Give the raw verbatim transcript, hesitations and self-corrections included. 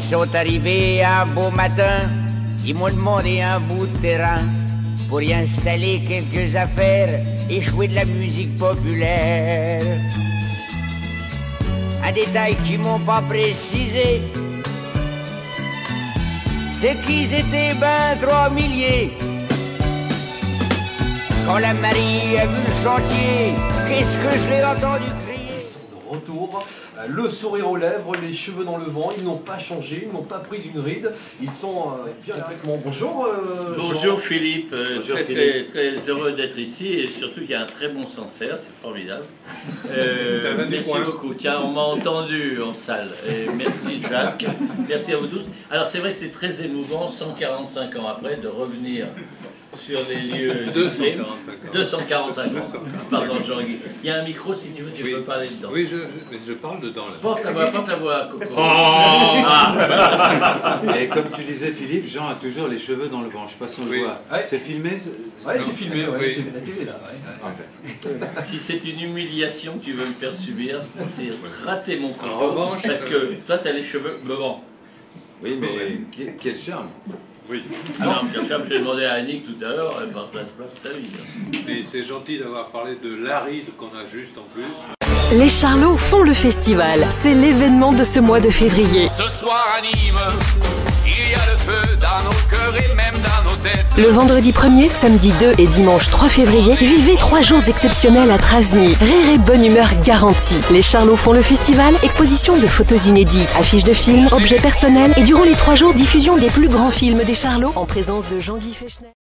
sont arrivés un beau matin, ils m'ont demandé un bout de terrain pour y installer quelques affaires et jouer de la musique populaire. Un détail qu'ils m'ont pas précisé, c'est qu'ils étaient ben trois milliers. Quand la Marie a vu le chantier, qu'est-ce que je l'ai entendu crier? De retour, le sourire aux lèvres, les cheveux dans le vent, ils n'ont pas changé, ils n'ont pas pris une ride, ils sont euh, bien complètement. Bonjour euh, Bonjour Jean. Philippe, euh, Bonjour très, Philippe. Très, très heureux d'être ici et surtout qu'il y a un très bon Sancerre, c'est formidable. Euh, merci beaucoup, tiens on m'a entendu en salle, et merci Jacques, merci à vous tous. Alors c'est vrai que c'est très émouvant, cent quarante-cinq ans après, de revenir sur les lieux deux cent quarante-cinq ans. deux cent quarante-cinq ans. Pardon Jean-Guy. Il y a un micro si tu veux, tu oui. peux parler dedans. Oui, je, mais je parle dedans là. Porte la voix, porte la voix, Coco. Oh ah. Et comme tu disais Philippe, Jean a toujours les cheveux dans le vent. Je sais pas si on oui. le voit. Ouais. C'est filmé? Ouais, c'est filmé, ouais. Oui. La télé là. Ouais. Parfait. Si c'est une humiliation que tu veux me faire subir, c'est rater mon En Coco. revanche, Parce euh, que toi tu as les cheveux blancs. Oui, mais quel, quel charme. Oui. Alors, Pierre, j'ai demandé à Annick tout à l'heure, elle partage pas ta vie. Et c'est gentil d'avoir parlé de l'aride qu'on a juste en plus. Les Charlots font le festival. C'est l'événement de ce mois de février. Ce soir à Nîmes, il y a le feu dans nos cœurs et même dans nos têtes. Le vendredi premier, samedi deux et dimanche trois février, vivez trois jours exceptionnels à Trasny. Rire et bonne humeur garantie. Les Charlots font le festival, exposition de photos inédites, affiches de films, objets personnels et durant les trois jours, diffusion des plus grands films des Charlots en présence de Jean-Guy Fechner.